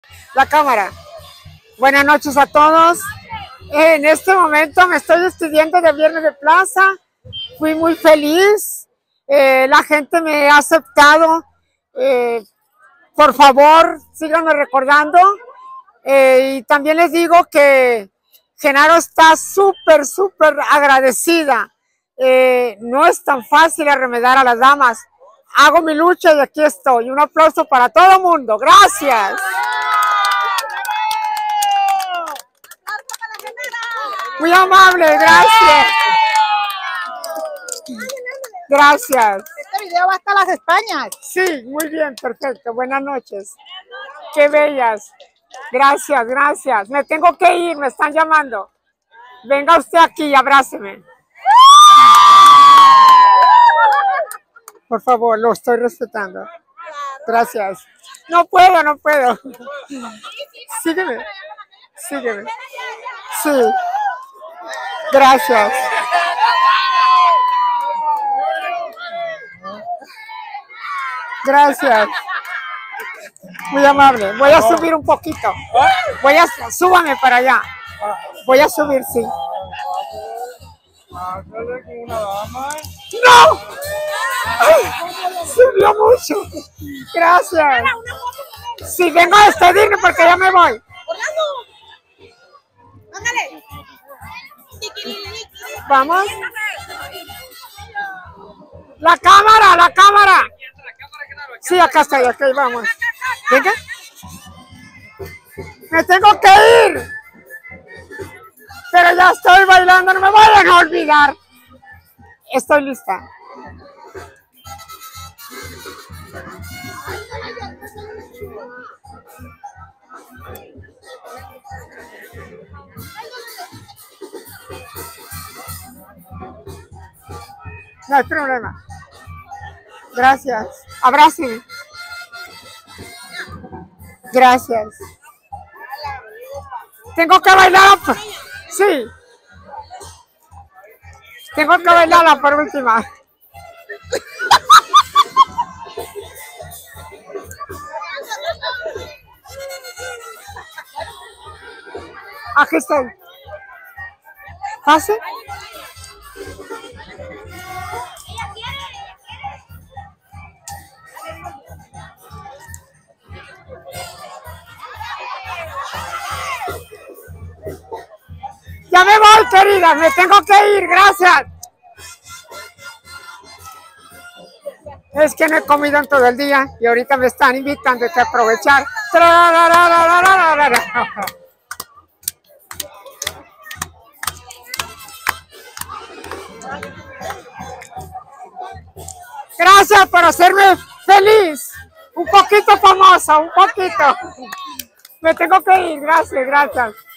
La cámara. Buenas noches a todos. En este momento me estoy despidiendo de Viernes de Plaza. Fui muy feliz. La gente me ha aceptado. Por favor, síganme recordando. Y también les digo que Genaro está súper agradecida. No es tan fácil arremedar a las damas. Hago mi lucha y aquí estoy. Un aplauso para todo el mundo. Gracias. Muy amable, gracias. Gracias. Este video va hasta las Españas. Sí, muy bien, perfecto. Buenas noches. Qué bellas. Gracias, gracias. Me tengo que ir, me están llamando. Venga usted aquí, abráceme. Por favor, lo estoy respetando. Gracias. No puedo, no puedo. Sígueme. Sígueme. Sí. Gracias. Gracias. Muy amable. Voy a subir un poquito. Súbame para allá. Voy a subir, sí. ¡No! ¡Ay! Subió mucho. Gracias. Sí, vengo a despedirme porque ya me voy. Ándale. Vamos. La cámara, la cámara. Sí, acá estoy, ok, vamos. Venga. Me tengo que ir. Pero ya estoy bailando, no me vayan a olvidar. Estoy lista. No hay problema. Gracias. Abrácenme. Gracias. Tengo que bailar. Sí. Tengo que bailarla por última. Aquí estoy. ¿Pase? Ya me voy, querida, me tengo que ir, gracias. Es que no he comido en todo el día y ahorita me están invitando a aprovechar. Gracias por hacerme feliz. Un poquito famosa, un poquito. Me tengo que ir, gracias, gracias.